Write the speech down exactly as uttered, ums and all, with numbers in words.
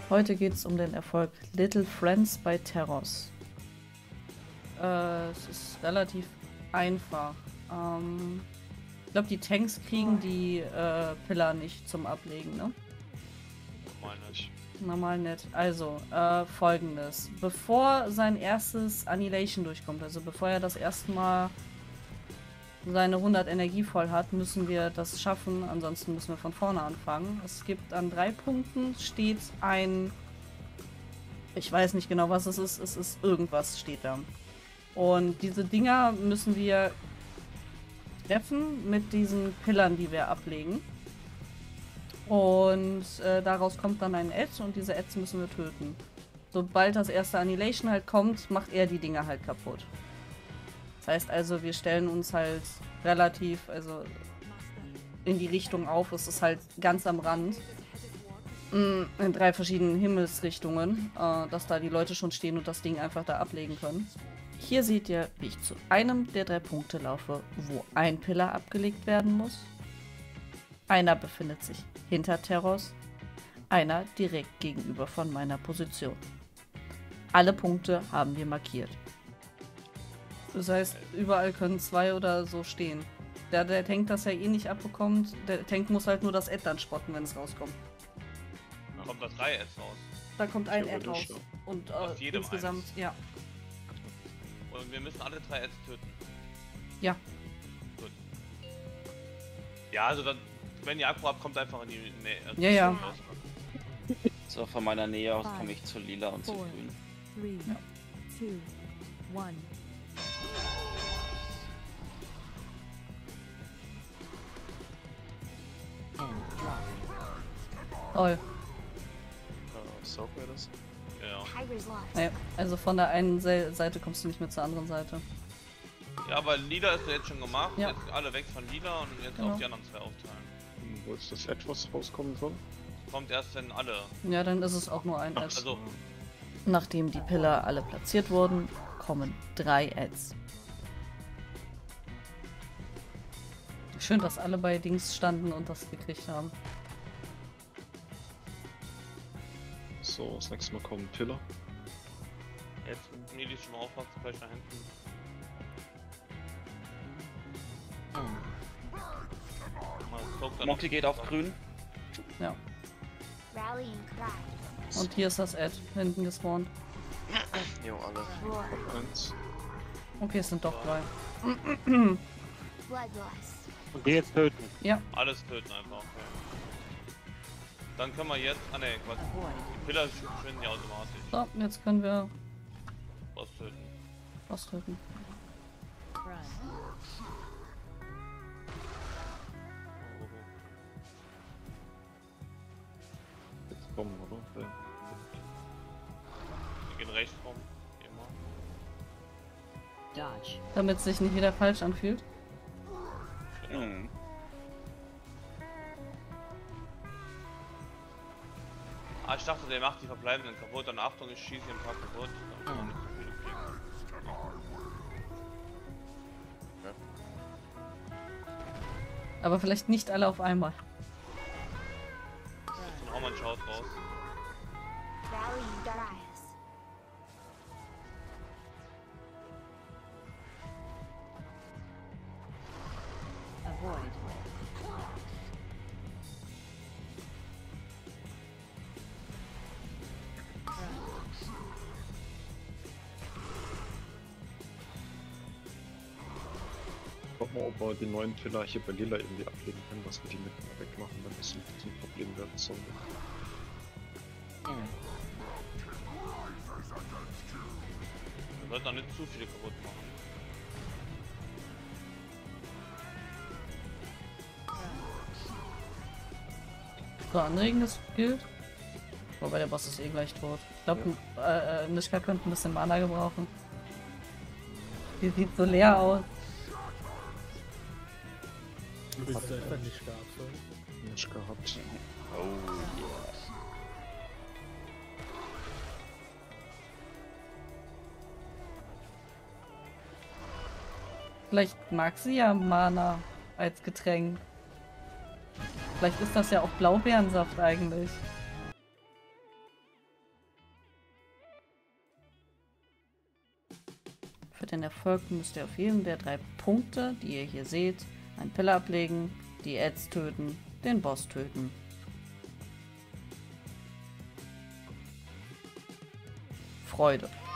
Heute geht es um den Erfolg Little Friends bei Terros. Äh, es ist relativ einfach. Ähm, ich glaube, die Tanks kriegen die äh, Pillar nicht zum Ablegen, ne? Normal nicht. Normal nicht. Also, äh, folgendes. Bevor sein erstes Annihilation durchkommt, also bevor er das erste Mal seine hundert Energie voll hat, müssen wir das schaffen. Ansonsten müssen wir von vorne anfangen. Es gibt an drei Punkten steht ein... Ich weiß nicht genau, was es ist. Es ist irgendwas steht da. Und diese Dinger müssen wir treffen mit diesen Pillern, die wir ablegen. Und äh, daraus kommt dann ein Edge und diese Edge müssen wir töten. Sobald das erste Annihilation halt kommt, macht er die Dinger halt kaputt. Das heißt also, wir stellen uns halt relativ, also in die Richtung auf. Es ist halt ganz am Rand. In drei verschiedenen Himmelsrichtungen, äh, dass da die Leute schon stehen und das Ding einfach da ablegen können. Hier seht ihr, wie ich zu einem der drei Punkte laufe, wo ein Pillar abgelegt werden muss. Einer befindet sich hinter Terros, einer direkt gegenüber von meiner Position. Alle Punkte haben wir markiert. Das heißt, überall können zwei oder so stehen. Der, der Tank das ja eh nicht abbekommt, der Tank muss halt nur das Ad dann spotten, wenn es rauskommt. Da kommt da drei Ads raus. Da kommt ein Ad raus. Und äh, insgesamt, eins. Ja. Und wir müssen alle drei Ads töten. Ja. Gut. Ja, also dann, wenn ihr Akku habt, kommt einfach in die Nähe. Also ja, ja. So, von meiner Nähe aus komme ich zu lila und zu grün. Ja. Toll. Saug wäre das? Ja. Ja. Also von der einen Seite kommst du nicht mehr zur anderen Seite. Ja, aber Lila ist ja jetzt schon gemacht. Ja. Jetzt alle weg von Lila und jetzt Genau. auf die anderen zwei aufteilen. Wo ist das etwas rauskommen soll? Kommt erst wenn alle. Ja, dann ist es auch nur ein Ad. Also, Nachdem die Pillar alle platziert wurden, kommen drei Ads. Schön, dass alle bei Dings standen und das gekriegt haben. So, das nächste Mal kommen Pillar. jetzt Mili schon mal aufwachsen, gleich da hinten. Monkey geht auf grün. Ja. Und hier ist das Ad, hinten gespawnt. Jo, alle. Eins. Okay, es sind doch drei. Und die jetzt töten. Ja. Alles töten einfach. Ja. Dann können wir jetzt. Ah ne, Quatsch. Die Pillar verschwinden ja automatisch. So, jetzt können wir Was töten. was drücken. Jetzt kommen, oder? Ja. Wir gehen rechts rum. Immer. Damit es sich nicht wieder falsch anfühlt. Genau. Mhm. Ah, ich dachte, der macht die Verbleibenden kaputt. Dann Achtung, ich schieße ihn ein paar kaputt. Dann kann man nicht so viele kriegen. Aber vielleicht nicht alle auf einmal. Dann hauen wir einen Schaut raus. Guck mal, ob wir die neuen Pillar hier bei Lila irgendwie ablegen können, dass wir die mit wegmachen, wenn das ein, ein Problem werden soll. Wir sollten auch nicht zu viele kaputt machen. So, anregen das gilt. Wobei der Boss ist eh gleich tot. Ich glaube, ja. äh, Nischka könnte ein bisschen Mana gebrauchen. Die sieht so leer aus. Du bist einfach nicht gehabt. Nicht gehabt. Oh yeah. Vielleicht mag sie ja Mana als Getränk. Vielleicht ist das ja auch Blaubeerensaft eigentlich. den Erfolg müsst ihr auf jedem der drei Punkte, die ihr hier seht, einen Pillar ablegen, die Ads töten, den Boss töten. Freude.